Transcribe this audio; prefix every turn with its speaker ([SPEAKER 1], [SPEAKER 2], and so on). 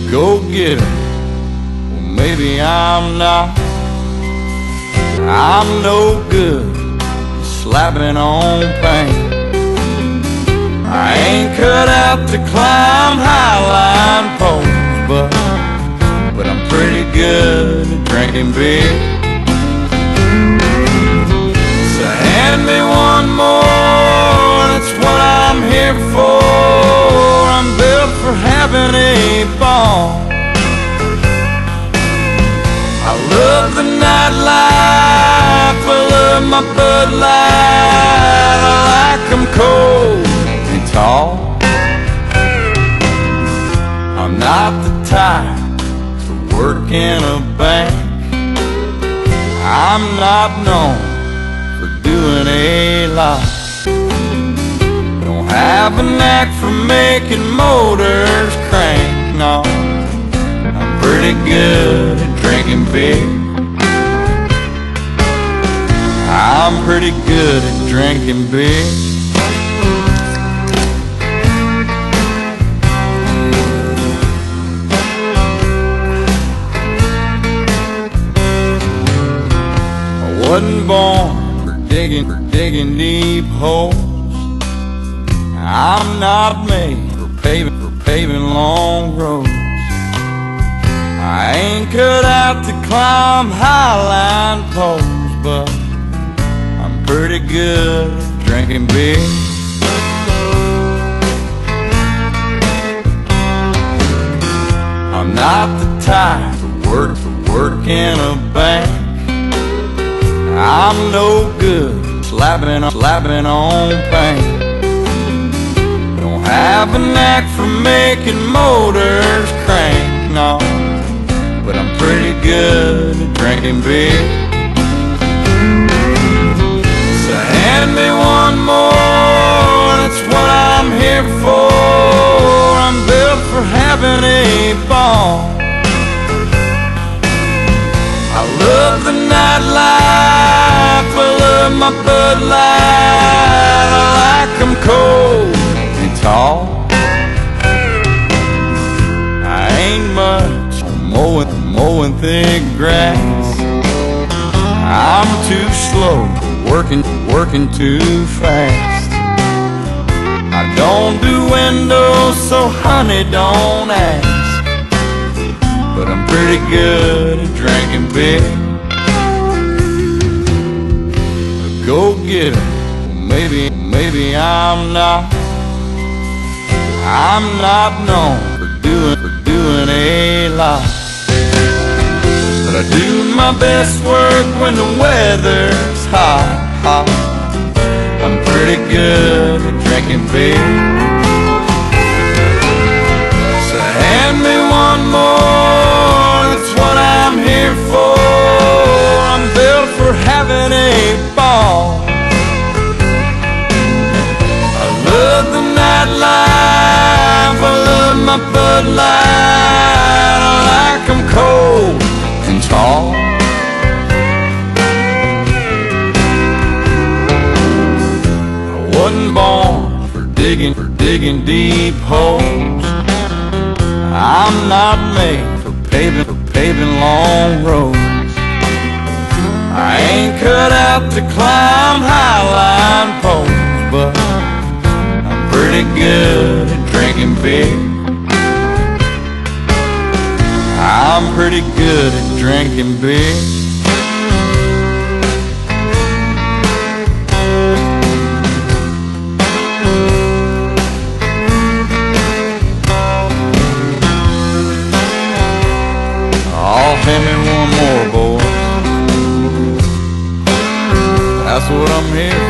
[SPEAKER 1] go-getter. Well, maybe I'm not. I'm no good slapping on paint. I ain't cut out to climb high-line poles, but I'm pretty good at drinking beer. So hand me one more, that's what I'm here for. I'm built for having a ball. I love the nightlife, I love my Bud Light. I like 'em cold and tall. I'm not the type to work in a bank. I'm not known for doing a lot. Don't have a knack for making motors crank, no. I'm pretty good at drinking beer. I'm pretty good at drinking beer. I wasn't born for digging deep holes. I'm not made for paving long roads. I ain't cut out to climb high-line poles, but I'm pretty good at drinking beer. I'm not the type to work in a bank. I'm no good slapping on paint. Don't have a knack for making motors crank, no. But I'm pretty good at drinking beer. So hand me one more, that's what I'm here for. I'm built for having a ball. I love the nightlife, I love my Bud Light. I like 'em cold and tall. I ain't much mowing thick grass. I'm too slow, working too fast. I don't do windows, so honey, don't ask. But I'm pretty good at drinking beer. A go-getter, maybe I'm not. I'm not known for doing a lot. But I do my best work when the weather's hot. I'm pretty good at drinking beer. So hand me one more, that's what I'm here for. I'm built for having a ball. I love the nightlife, I love my Bud Light. I like 'em cold and tall. I wasn't born for digging deep holes. I'm not made for paving long roads. I ain't cut out to climb high-line poles, but I'm pretty good at drinking beer. I'm pretty good at drinking beer. Oh, hand me one more, boys. That's what I'm here for.